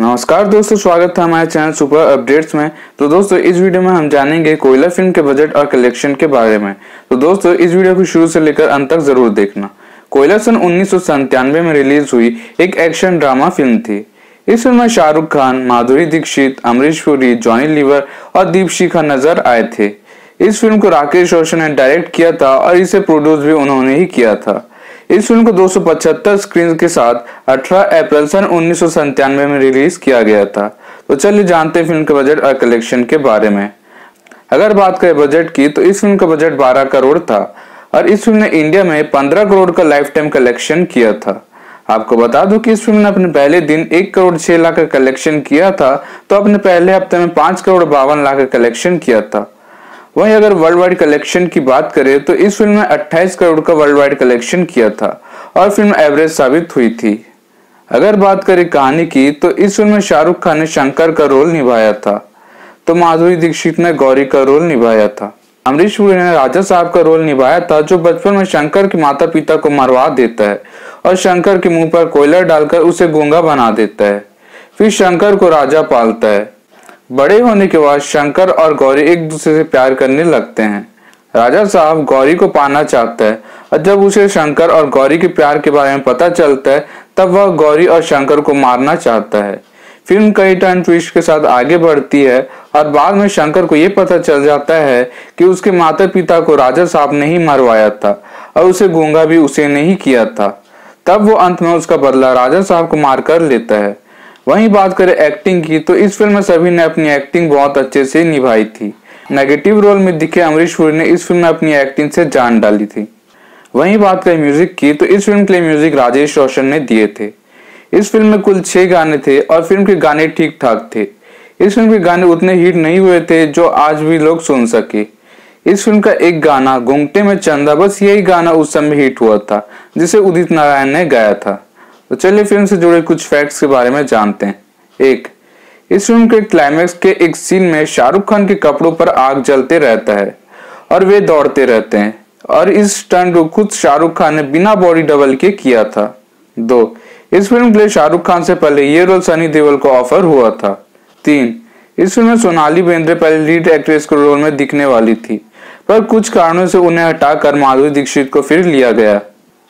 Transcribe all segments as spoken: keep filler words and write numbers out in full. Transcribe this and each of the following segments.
नमस्कार दोस्तों, स्वागत है हमारे चैनल सुपर अपडेट्स में। तो दोस्तों इस वीडियो में हम जानेंगे कोयला फिल्म के बजट और कलेक्शन के बारे में। तो दोस्तों इस वीडियो को शुरू से लेकर अंत तक जरूर देखना। कोयला सन उन्नीस सौ संतानवे में रिलीज हुई एक एक्शन ड्रामा फिल्म थी। इस फिल्म में शाहरुख खान, माधुरी दीक्षित, अमरीश पुरी, जॉनी लीवर और दीपशिखा नजर आए थे। इस फिल्म को राकेश रोशन ने डायरेक्ट किया था और इसे प्रोड्यूस भी उन्होंने ही किया था। इस फिल्म को दो सौ पचहत्तर स्क्रीन के साथ अठारह अप्रैल सन उन्नीस सौ संतानवे में रिलीज किया गया था। तो चलिए जानते हैं फिल्म के बजट और कलेक्शन के बारे में। अगर बात करें बजट की तो इस फिल्म का बजट बारह करोड़ था और इस फिल्म ने इंडिया में पंद्रह करोड़ का लाइफ टाइम कलेक्शन किया था। आपको बता दूं कि इस फिल्म ने अपने पहले दिन एक करोड़ छह लाख का कलेक्शन किया था, तो अपने पहले हफ्ते में पांच करोड़ बावन लाख का कलेक्शन किया था। वहीं अगर वर्ल्ड वाइड कलेक्शन की बात करें तो इस फिल्म ने अट्ठाईस करोड़ का वर्ल्ड वाइड कलेक्शन किया था और फिल्म एवरेज साबित हुई थी। अगर बात करें कहानी की तो इस फिल्म में शाहरुख खान ने शंकर का रोल निभाया था, तो माधुरी दीक्षित ने गौरी का रोल निभाया था। अमरीश पुरी ने राजा साहब का रोल निभाया था, जो बचपन में शंकर के माता पिता को मरवा देता है और शंकर के मुंह पर कोयला डालकर उसे गूंगा बना देता है। फिर शंकर को राजा पालता है। बड़े होने के बाद शंकर और गौरी एक दूसरे से प्यार करने लगते हैं। राजा साहब गौरी को पाना चाहता है और जब उसे शंकर और गौरी के प्यार के बारे में पता चलता है तब वह गौरी और शंकर को मारना चाहता है। फिल्म कई टर्न ट्विस्ट के साथ आगे बढ़ती है और बाद में शंकर को यह पता चल जाता है कि उसके माता पिता को राजा साहब ने ही मरवाया था और उसे गूंगा भी उसे ने ही किया था। तब वो अंत में उसका बदला राजा साहब को मार कर लेता है। वहीं बात करें एक्टिंग की तो इस फिल्म में सभी ने अपनी एक्टिंग बहुत अच्छे से निभाई थी। नेगेटिव रोल में दिखे अमरीश पुरी ने इस फिल्म में अपनी एक्टिंग से जान डाली थी। वहीं बात करें म्यूजिक की तो इस फिल्म के लिए म्यूजिक राजेश रोशन ने दिए थे। इस फिल्म में कुल छह गाने थे और फिल्म के गाने ठीक ठाक थे। इस फिल्म के गाने उतने हिट नहीं हुए थे जो आज भी लोग सुन सके। इस फिल्म का एक गाना घूंघटे में चंदा, बस यही गाना उस समय हिट हुआ था जिसे उदित नारायण ने गाया था। तो चलिए फिल्म से जुड़े कुछ फैक्ट्स के बारे में जानते हैं। एक, इस फिल्म के क्लाइमैक्स के एक सीन में शाहरुख खान के कपड़ों पर आग जलते रहता है और वे दौड़ते रहते हैं और इस स्टंट को खुद शाहरुख खान ने बिना बॉडी डबल के किया था। दो, इस फिल्म के लिए शाहरुख खान से पहले ये रोल सनी देओल को ऑफर हुआ था। तीन, इस फिल्म में सोनाली बेंद्रे पहले लीड एक्ट्रेस के रोल में दिखने वाली थी, पर कुछ कारणों से उन्हें हटाकर माधुरी दीक्षित को फिर लिया गया।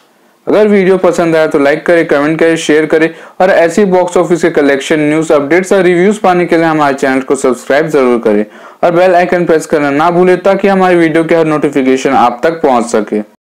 अगर वीडियो पसंद आया तो लाइक करें, कमेंट करें, शेयर करें और ऐसी बॉक्स ऑफिस के कलेक्शन, न्यूज, अपडेट्स और रिव्यूज पाने के लिए हमारे चैनल को सब्सक्राइब जरूर करें और बेल आइकन प्रेस करना ना भूलें ताकि हमारी वीडियो के हर नोटिफिकेशन आप तक पहुंच सके।